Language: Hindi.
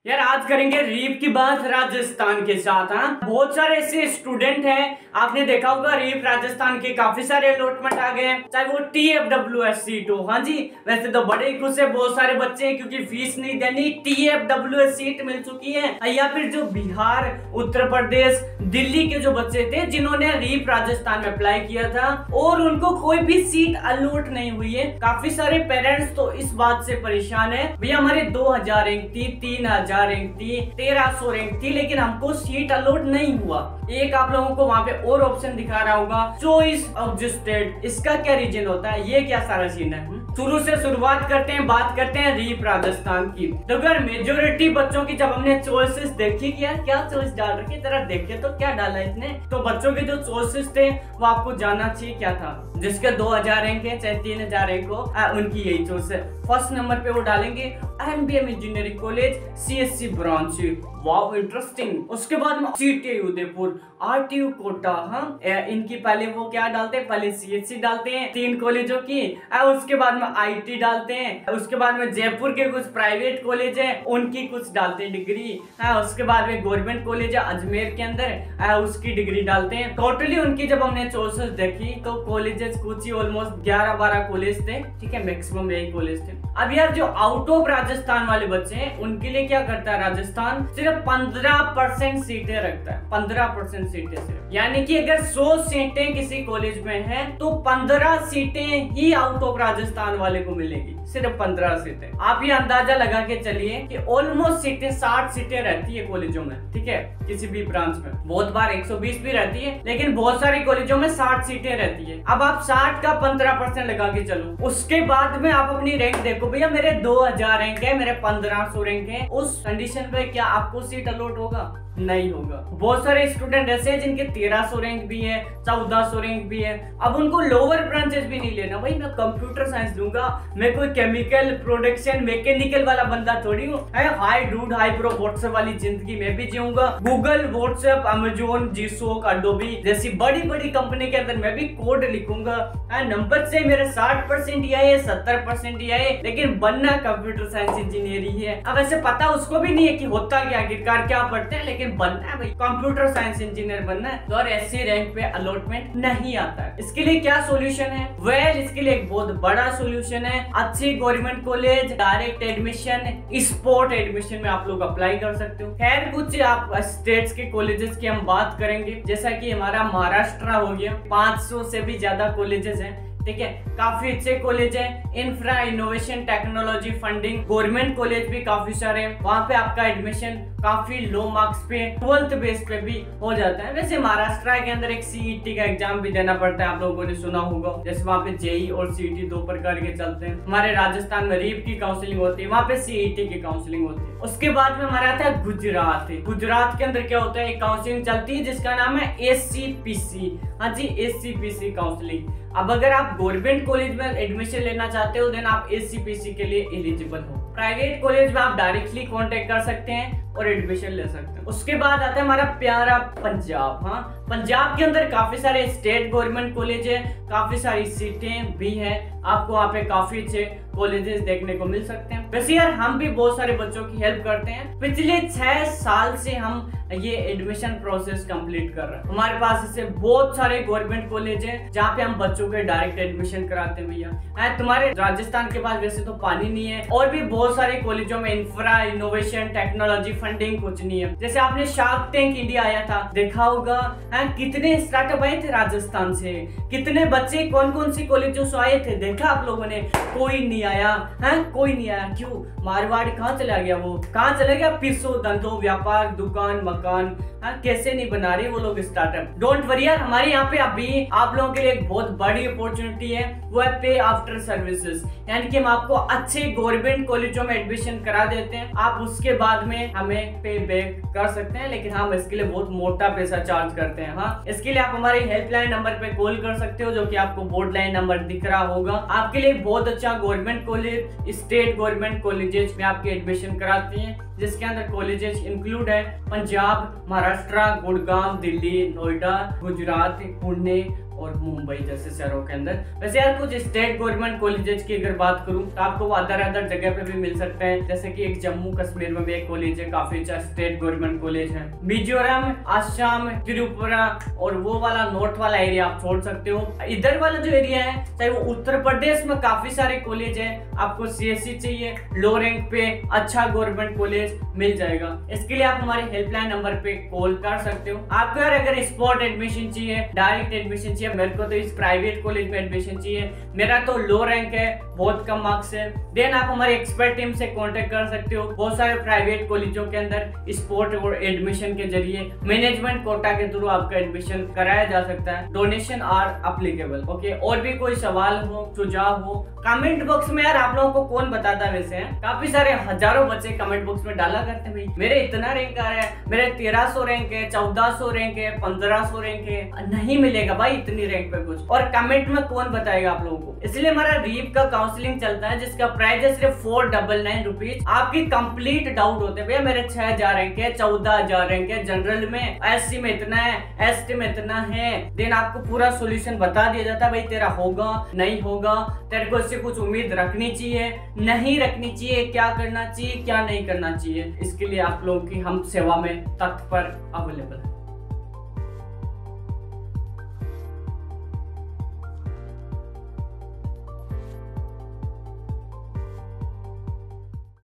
यार आज करेंगे रीप की बात राजस्थान के साथ। हाँ, बहुत सारे ऐसे स्टूडेंट हैं, आपने देखा होगा रीप राजस्थान के काफी सारे अलॉटमेंट आ गए हैं, चाहे वो TFWS सीट हो। हाँ जी, वैसे तो बड़े ही खुश है बहुत सारे बच्चे हैं क्योंकि फीस नहीं देनी, TFWS सीट मिल चुकी है। या फिर जो बिहार, उत्तर प्रदेश, दिल्ली के जो बच्चे थे जिन्होंने रीप राजस्थान में अप्लाई किया था और उनको कोई भी सीट अलॉट नहीं हुई है। काफी सारे पेरेंट्स तो इस बात से परेशान है, भैया हमारे 2000 रैंक थी, 3000 रैंक थी, 1300 रैंक थी, लेकिन हमको सीट अलॉट नहीं हुआ। एक आप लोगों को वहाँ पे और ऑप्शन दिखा रहा होगा, चॉइस ऑफ द स्टेट। इसका क्या रीजन होता है, ये क्या सारा सीन है? शुरू से शुरुआत करते हैं, बात करते हैं रीप राजस्थान की। तो अगर मेजोरिटी बच्चों की जब हमने चॉइसेस देखी, क्या चॉइस डाल रखी, जरा देखे तो क्या डाला इसने। तो बच्चों के जो चॉइसेस थे वो आपको जानना चाहिए क्या था। जिसके 2000 रैंक है चाहे 3000 रैंक हो, उनकी यही चॉइस है। फर्स्ट नंबर पे वो डालेंगे IMBM engineering college CSC branch, wow interesting. उसके बाद में CTI उदयपुर, RTU कोटा। हाँ, इनकी पहले वो क्या डालते हैं, पहले CSC डालते हैं 3 कॉलेजों की, उसके बाद में IT डालते हैं, उसके बाद में जयपुर के कुछ प्राइवेट कॉलेज है उनकी कुछ डालते हैं डिग्री, उसके बाद में गवर्नमेंट कॉलेज है अजमेर के अंदर, उसकी डिग्री डालते हैं। टोटली उनकी जब हमने चॉइसेस देखी तो कॉलेजेस कुछ ही ऑलमोस्ट 11-12 कॉलेज थे, ठीक है, मैक्सिमम यही कॉलेज थे। अब यार जो आउट ऑफ राजस्थान वाले बच्चे हैं उनके लिए क्या करता है राजस्थान, सिर्फ 15% सीटें रखता है, 15% सीटें सिर्फ। यानी कि अगर 100 सीटें किसी कॉलेज में हैं तो 15 सीटें ही आउट ऑफ राजस्थान वाले को मिलेगी, सिर्फ 15 सीटें। आप ये अंदाजा लगा के चलिए कि ऑलमोस्ट सीटें 60 सीटें रहती है कॉलेजों में, ठीक है, किसी भी ब्रांच में। बहुत बार 120 भी रहती है, लेकिन बहुत सारी कॉलेजों में 60 सीटें रहती है। अब आप 60 का 15% लगा के चलो, उसके बाद में आप अपनी रैंक देखो, भैया मेरे 2000 रैंक है, मेरे 1500 रैंक है, उस कंडीशन पे क्या आपको सीट अलॉट होगा? नहीं होगा। बहुत सारे स्टूडेंट ऐसे हैं जिनके 1300 रैंक भी है, 1400 रैंक भी है। अब उनको लोअर ब्रांचेस भी नहीं लेना, भाई मैं कंप्यूटर साइंस लूंगा, मैं कोई केमिकल प्रोडक्शन मैकेनिकल वाला बंदा थोड़ी हूँ। Hi dude hi pro WhatsApp वाली जिंदगी में भी जीऊंगा, गूगल, व्हाट्सएप, अमेजोन, जीसोक, अडोबी जैसी बड़ी बड़ी कंपनी के अंदर मैं भी कोड लिखूंगा। नंबर से मेरे 60% ही आए, 70% ही आए, लेकिन बनना कंप्यूटर साइंस इंजीनियर ही है। अब ऐसे पता उसको भी नहीं है कि होता क्या, आखिरकार क्या पढ़ते हैं, लेकिन बनना है भाई, कंप्यूटर साइंस इंजीनियर बनना है। तो और ऐसी रैंक पे अलॉटमेंट नहीं आता है। इसके लिए क्या सॉल्यूशन है? वेल, इसके लिए एक बहुत बड़ा सॉल्यूशन है, अच्छी government college, direct admission, spot admission में आप लोग अप्लाई कर सकते हो। खैर कुछ आप स्टेट्स के कॉलेजेस की हम बात करेंगे, जैसा कि हमारा महाराष्ट्र हो गया, 500 से भी ज्यादा कॉलेजेस हैं, ठीक है, काफी अच्छे कॉलेज है। Infra, innovation, technology, funding, government college भी काफी सारे हैं। वहाँ पे आपका एडमिशन काफी लो मार्क्स पे, 12th बेस पे भी हो जाता है। वैसे महाराष्ट्र के अंदर एक CET का एग्जाम भी देना पड़ता है, आप लोगों ने सुना होगा। जैसे वहाँ पे JEE और CET 2 प्रकार के चलते हैं। हमारे राजस्थान में रीप की काउंसलिंग होती है, वहाँ पे CET की काउंसलिंग होती है। उसके बाद में हमारा आता है गुजरात। गुजरात के अंदर क्या होता है, एक काउंसलिंग चलती है जिसका नाम है SCPC। हाँ जी, SCPC काउंसलिंग। अब अगर आप गवर्नमेंट कॉलेज में एडमिशन लेना चाहते हो देन आप SCPC के लिए एलिजिबल हो। प्राइवेट कॉलेज में आप डायरेक्टली कांटेक्ट कर सकते हैं और एडमिशन ले सकते हैं। उसके बाद आता है हमारा प्यारा पंजाब। हाँ, पंजाब के अंदर काफी सारे स्टेट गवर्नमेंट कॉलेज है, काफी सारी सीटें भी है, आपको वहाँ पे काफी अच्छे कॉलेजेस देखने को मिल सकते हैं। वैसे यार हम भी बहुत सारे बच्चों की हेल्प करते हैं, पिछले 6 साल से हम ये एडमिशन प्रोसेस कंप्लीट कर रहे हैं। हमारे पास ऐसे बहुत सारे गवर्नमेंट कॉलेज हैं जहाँ पे हम बच्चों के डायरेक्ट एडमिशन कराते हैं। भैया तुम्हारे राजस्थान के पास वैसे तो पानी नहीं है, और भी बहुत सारे कॉलेजों में इंफ्रा, इनोवेशन, टेक्नोलॉजी, फंडिंग कुछ नहीं है। जैसे आपने शार्क टैंक इंडिया आया था, देखा होगा, कितने स्टार्टअप आए थे राजस्थान से, कितने बच्चे कौन कौन सी कॉलेजों से आए थे, देखा आप लोगों ने? कोई नहीं आया, कोई नहीं आया। क्यों? मारवाड़ कहाँ चला गया, वो कहाँ चला गया? पिसो, धंधो, व्यापार, दुकान, मकान, कैसे नहीं बना रही वो लोग स्टार्टअप। डोंट वरी यार, हमारे यहाँ पे अभी आप लोगों के लिए एक बहुत बड़ी अपॉर्चुनिटी है, वो है पे आफ्टर सर्विसेज। यानी कि हम आपको अच्छे गवर्नमेंट कॉलेजों में एडमिशन करा देते हैं, आप उसके बाद में हमें पे बैक कर सकते हैं, लेकिन हम इसके लिए बहुत मोटा पैसा चार्ज करते हैं। हाँ, इसके लिए आप हमारे हेल्पलाइन नंबर पे कॉल कर सकते हो, जो कि आपको बोर्ड लाइन नंबर दिख रहा होगा। आपके लिए बहुत अच्छा government college, state government colleges में आपकी एडमिशन कराती हैं, जिसके अंदर कॉलेजेस इंक्लूड है पंजाब, महाराष्ट्र, गुड़गांव, दिल्ली, नोएडा, गुजरात, पुणे और मुंबई जैसे शहरों के अंदर। वैसे यार कुछ स्टेट गवर्नमेंट कॉलेजेस की अगर बात करूं तो आपको अदर अदर जगह पे भी मिल सकते हैं, जैसे कि एक जम्मू कश्मीर में भी एक कॉलेज है, काफी अच्छा स्टेट गवर्नमेंट कॉलेज है। मिजोरम, असम, त्रिपुरा और वो वाला नॉर्थ वाला एरिया आप छोड़ सकते हो। इधर वाला जो एरिया है चाहे वो उत्तर प्रदेश में काफी सारे कॉलेज है, आपको सीएससी चाहिए लो रैंक पे अच्छा गवर्नमेंट कॉलेज मिल जाएगा। इसके लिए आप हमारे हेल्पलाइन नंबर पे कॉल कर सकते हो। आपको अगर स्पॉट एडमिशन चाहिए, डायरेक्ट एडमिशन चाहिए, मेरे को तो इस प्राइवेट कॉलेज में एडमिशन चाहिए, मेरा तो लो रैंक है, बहुत कम मार्क्स है, देन आप हमारी एक्सपर्ट टीम से कांटेक्ट कर सकते हो। बहुत सारे प्राइवेट कॉलेजों के अंदर स्पॉट और एडमिशन के जरिए मैनेजमेंट कोटा के थ्रू आपका एडमिशन कराया जा सकता है। Donation are applicable. ओके, और भी कोई सवाल हो, सुझाव हो, कमेंट बॉक्स में यार आप लोगों को कौन बताता है। वैसे काफी सारे हजारों बच्चे कमेंट बॉक्स में डाला करते हैं, भाई मेरे इतना रैंक आ रहा है, मेरे 1300 रैंक है, 1400 रैंक है, 1500 रैंक है। नहीं मिलेगा भाई इतनी रैंक पे कुछ, और कमेंट में कौन बताएगा आप लोगों को। इसलिए हमारा रीप का काउंसलिंग चलता है जिसका प्राइस है सिर्फ 499 रुपीज। आपकी कंप्लीट डाउट होते हैं, भैया मेरे 6000 रैंक है, 14000 रैंक है, जनरल में, एससी में इतना है, एसटी में इतना है, देन आपको पूरा सोल्यूशन बता दिया जाता है, भाई तेरा होगा नहीं होगा, तेरे को इससे कुछ उम्मीद रखनी चाहिए नहीं रखनी चाहिए, क्या करना चाहिए क्या नहीं करना चाहिए। इसके लिए आप लोगों की हम सेवा में तत्पर अवेलेबल है।